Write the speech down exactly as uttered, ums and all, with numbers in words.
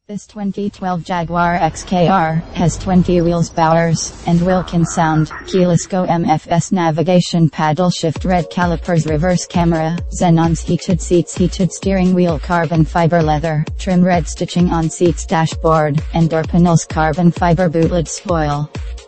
This twenty twelve Jaguar X K R has twenty wheels bowers and Wilkin sound, keyless go M F S navigation, paddle shift, red calipers, reverse camera, xenons, heated seats, heated steering wheel, carbon fiber leather, trim, red stitching on seats, dashboard, and door panels, carbon fiber boot lid spoil.